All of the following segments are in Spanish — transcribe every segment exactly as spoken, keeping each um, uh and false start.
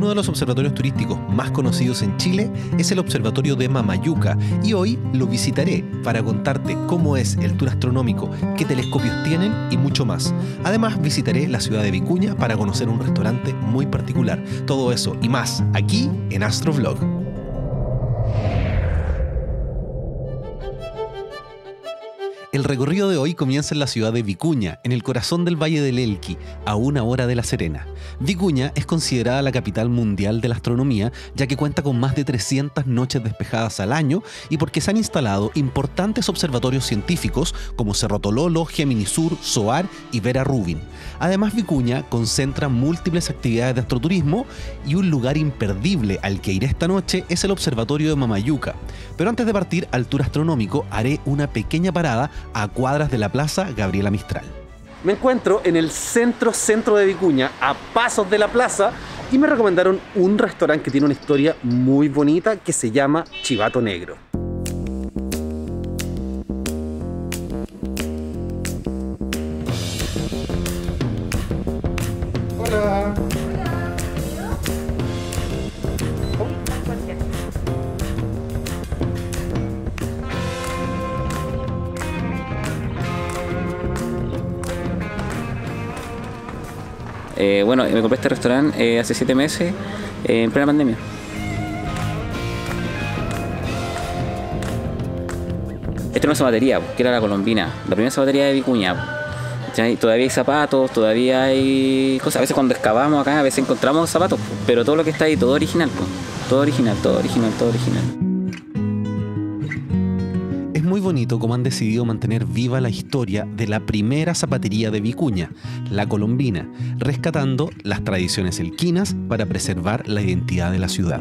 Uno de los observatorios turísticos más conocidos en Chile es el Observatorio de Mamayuca y hoy lo visitaré para contarte cómo es el tour astronómico, qué telescopios tienen y mucho más. Además visitaré la ciudad de Vicuña para conocer un restaurante muy particular. Todo eso y más aquí en Astrovlog. El recorrido de hoy comienza en la ciudad de Vicuña, en el corazón del Valle del Elqui, a una hora de La Serena. Vicuña es considerada la capital mundial de la astronomía, ya que cuenta con más de trescientas noches despejadas al año y porque se han instalado importantes observatorios científicos como Cerro Tololo, Géminis Sur, SOAR y Vera Rubin. Además, Vicuña concentra múltiples actividades de astroturismo y un lugar imperdible al que iré esta noche es el Observatorio de Mamayuca. Pero antes de partir al tour astronómico, haré una pequeña parada a cuadras de la Plaza Gabriela Mistral. Me encuentro en el centro centro de Vicuña, a pasos de la plaza, y me recomendaron un restaurante que tiene una historia muy bonita que se llama Chivato Negro. Hola. Eh, bueno, me compré este restaurante eh, hace siete meses, eh, en plena pandemia. Esta es una zapatería, que era la Colombina, la primera zapatería de Vicuña. ¿Sí? Todavía hay zapatos, todavía hay cosas. A veces cuando excavamos acá, a veces encontramos zapatos, pero todo lo que está ahí, todo original, todo original, todo original, todo original. Es muy bonito cómo han decidido mantener viva la historia de la primera zapatería de Vicuña, la Colombina, rescatando las tradiciones elquinas para preservar la identidad de la ciudad.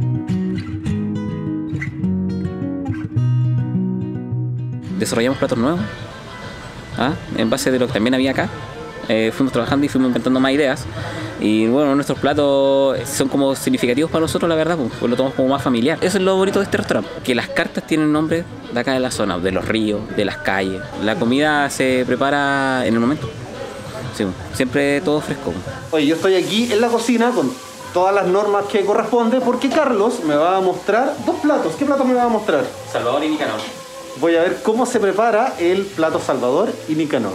Desarrollamos platos nuevos, ¿ah? En base de lo que también había acá. Eh, fuimos trabajando y fuimos inventando más ideas. Y bueno, nuestros platos son como significativos para nosotros, la verdad, pues lo tomamos como más familiar. Eso es lo bonito de este restaurante, que las cartas tienen nombres de acá de la zona, de los ríos, de las calles. La comida se prepara en el momento. Sí, siempre todo fresco. Oye, yo estoy aquí en la cocina con todas las normas que corresponde porque Carlos me va a mostrar dos platos. ¿Qué platos me va a mostrar? Salvador y Nicanor. Voy a ver cómo se prepara el plato Salvador y Nicanor.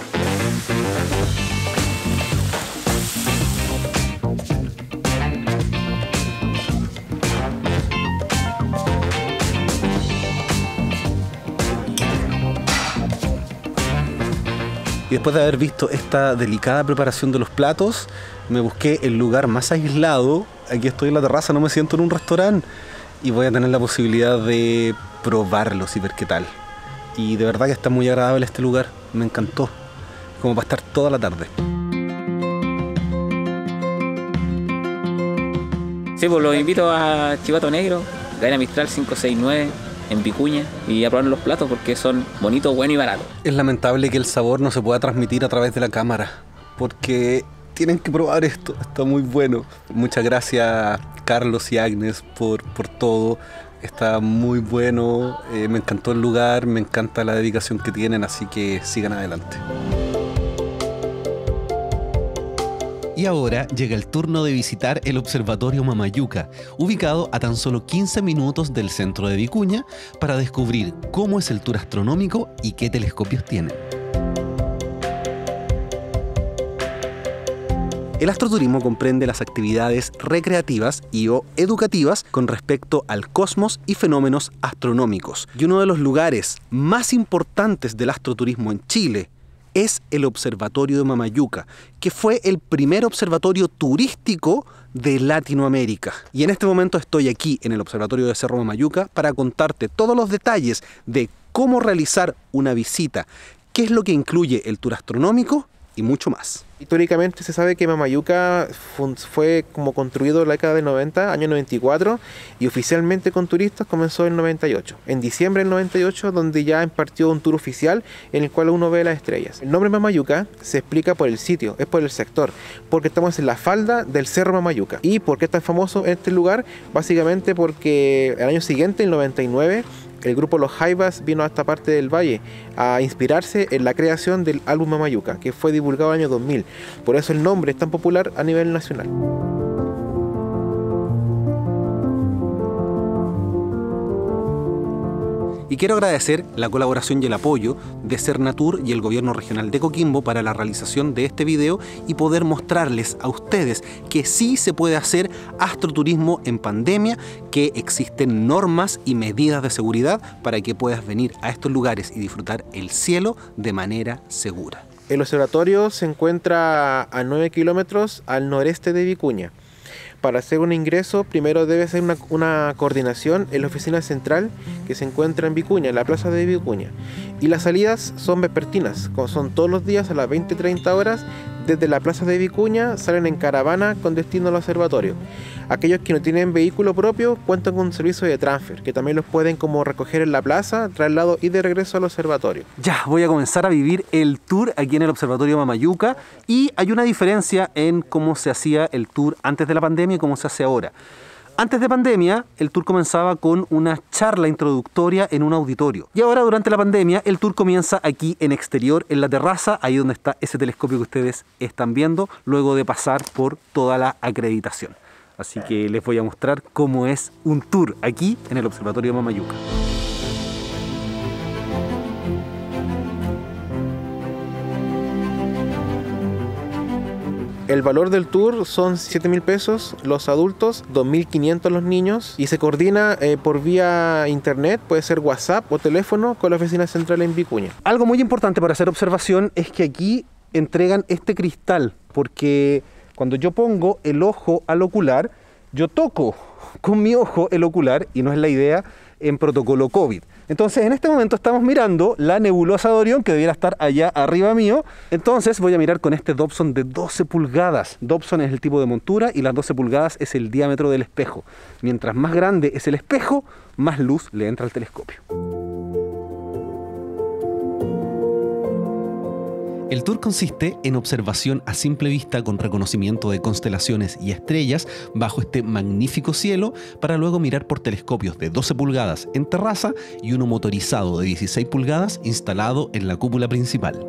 Y después de haber visto esta delicada preparación de los platos, me busqué el lugar más aislado. Aquí estoy en la terraza, no me siento en un restaurante. Y voy a tener la posibilidad de probarlos y ver qué tal. Y de verdad que está muy agradable este lugar, me encantó. Como para estar toda la tarde. Sí, pues los invito a Chivato Negro, Gabriela Mistral cinco seis nueve. En Vicuña y a probar los platos porque son bonitos, buenos y baratos. Es lamentable que el sabor no se pueda transmitir a través de la cámara porque tienen que probar esto, está muy bueno. Muchas gracias Carlos y Agnes por, por todo, está muy bueno, eh, me encantó el lugar, me encanta la dedicación que tienen, así que sigan adelante. Y ahora llega el turno de visitar el Observatorio Mamayuca, ubicado a tan solo quince minutos del centro de Vicuña, para descubrir cómo es el tour astronómico y qué telescopios tienen. El astroturismo comprende las actividades recreativas y o educativas con respecto al cosmos y fenómenos astronómicos. Y uno de los lugares más importantes del astroturismo en Chile es el Observatorio de Mamayuca, que fue el primer observatorio turístico de Latinoamérica. Y en este momento estoy aquí en el Observatorio de Cerro Mamayuca para contarte todos los detalles de cómo realizar una visita, qué es lo que incluye el tour astronómico y mucho más. Históricamente se sabe que Mamayuca fue como construido en la década del noventa, año noventa y cuatro, y oficialmente con turistas comenzó en el noventa y ocho. En diciembre del noventa y ocho, donde ya impartió un tour oficial en el cual uno ve las estrellas. El nombre Mamayuca se explica por el sitio, es por el sector, porque estamos en la falda del Cerro Mamayuca. ¿Y por qué es tan famoso este lugar? Básicamente porque el año siguiente, el noventa y nueve, el grupo Los Jaivas vino a esta parte del valle a inspirarse en la creación del álbum Mamayuca, que fue divulgado en el año dos mil. Por eso el nombre es tan popular a nivel nacional. Y quiero agradecer la colaboración y el apoyo de Cernatur y el Gobierno Regional de Coquimbo para la realización de este video y poder mostrarles a ustedes que sí se puede hacer astroturismo en pandemia, que existen normas y medidas de seguridad para que puedas venir a estos lugares y disfrutar el cielo de manera segura. El observatorio se encuentra a nueve kilómetros al noreste de Vicuña. Para hacer un ingreso, primero debe ser una, una coordinación en la oficina central que se encuentra en Vicuña, en la plaza de Vicuña. Y las salidas son vespertinas, como son todos los días a las veinte treinta horas. Desde la plaza de Vicuña salen en caravana con destino al observatorio. Aquellos que no tienen vehículo propio cuentan con un servicio de transfer, que también los pueden como recoger en la plaza, traslado y de regreso al observatorio. Ya, voy a comenzar a vivir el tour aquí en el Observatorio Mamayuca y hay una diferencia en cómo se hacía el tour antes de la pandemia y cómo se hace ahora. Antes de pandemia, el tour comenzaba con una charla introductoria en un auditorio. Y ahora, durante la pandemia, el tour comienza aquí en exterior, en la terraza, ahí donde está ese telescopio que ustedes están viendo, luego de pasar por toda la acreditación. Así que les voy a mostrar cómo es un tour aquí en el Observatorio Mamayuca. El valor del tour son siete mil pesos los adultos, dos mil quinientos los niños y se coordina eh, por vía internet, puede ser WhatsApp o teléfono con la oficina central en Vicuña. Algo muy importante para hacer observación es que aquí entregan este cristal, porque cuando yo pongo el ojo al ocular, yo toco con mi ojo el ocular y no es la idea en protocolo COVID. Entonces, en este momento estamos mirando la nebulosa de Orión, que debiera estar allá arriba mío. Entonces voy a mirar con este Dobson de doce pulgadas. Dobson es el tipo de montura y las doce pulgadas es el diámetro del espejo. Mientras más grande es el espejo, más luz le entra al telescopio. El tour consiste en observación a simple vista con reconocimiento de constelaciones y estrellas bajo este magnífico cielo, para luego mirar por telescopios de doce pulgadas en terraza y uno motorizado de dieciséis pulgadas instalado en la cúpula principal.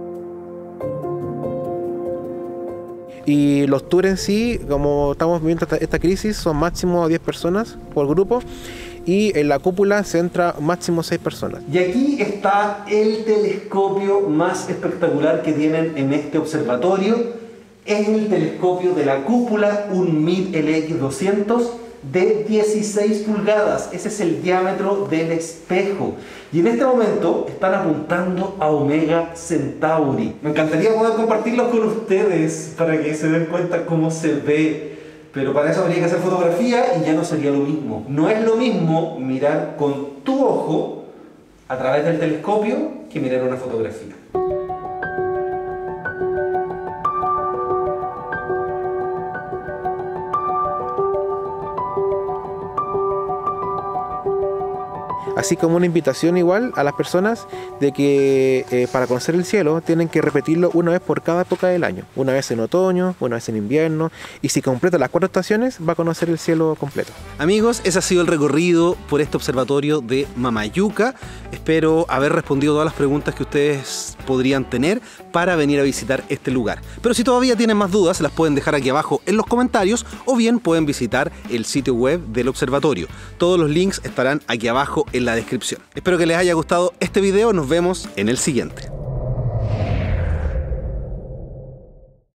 Y los tours en sí, como estamos viendo esta, esta crisis, son máximo diez personas por grupo. Y en la cúpula se entra máximo seis personas. Y aquí está el telescopio más espectacular que tienen en este observatorio. Es el telescopio de la cúpula, un Meade L X doscientos de dieciséis pulgadas. Ese es el diámetro del espejo. Y en este momento están apuntando a Omega Centauri. Me encantaría poder compartirlos con ustedes para que se den cuenta cómo se ve. Pero para eso habría que hacer fotografía y ya no sería lo mismo. No es lo mismo mirar con tu ojo a través del telescopio que mirar una fotografía. Así como una invitación igual a las personas de que eh, para conocer el cielo tienen que repetirlo una vez por cada época del año. Una vez en otoño, una vez en invierno. Y si completa las cuatro estaciones, va a conocer el cielo completo. Amigos, ese ha sido el recorrido por este observatorio de Mamayuca. Espero haber respondido todas las preguntas que ustedes podrían tener para venir a visitar este lugar. Pero si todavía tienen más dudas, las pueden dejar aquí abajo en los comentarios o bien pueden visitar el sitio web del observatorio. Todos los links estarán aquí abajo en la descripción. Espero que les haya gustado este video, nos vemos en el siguiente.